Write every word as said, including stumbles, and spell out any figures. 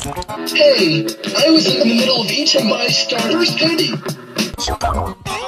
Hey, I was in the middle of eating my Starburst candy. Csupo.